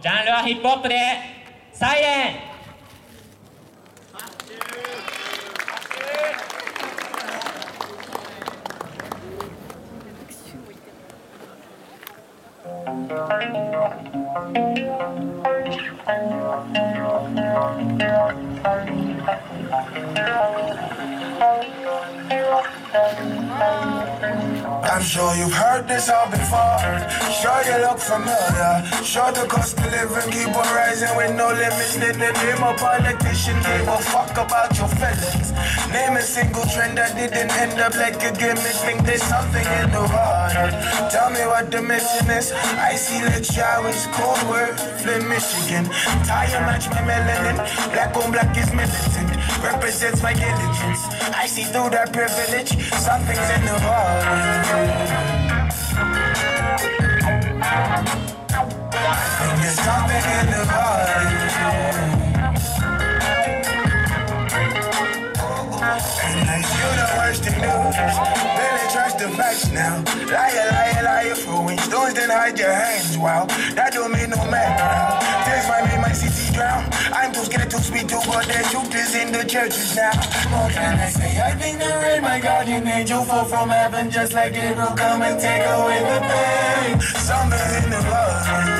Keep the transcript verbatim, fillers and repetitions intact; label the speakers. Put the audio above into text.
Speaker 1: ジャンルはヒップホップでサイレン。
Speaker 2: I'm sure you've heard this all before. Sure you look familiar. Sure the cost of living keep on rising with no limits. Then the name of politician gave a fuck about your feelings. Name a single trend that didn't end up like a gimmick. Think there's something in the water. Tell me what the mission is. I see the showers, cold word, Flint, Michigan. Tire match my melanin. Black on black is militant. Represents my diligence. I see through that privilege. Something's in the water. And there's something in the water. And I feel the worst in news. Really trust the facts now. Liar, liar, liar, throwing stones, then hide your hands. Wow, that don't mean no man now. This might make my city drown. I'm too scared to speak to God. The truth is in the churches now. What can I say? I think the rain, my guardian angel, fall from heaven just like Gabriel. Come and take away the pain. Something in the blood.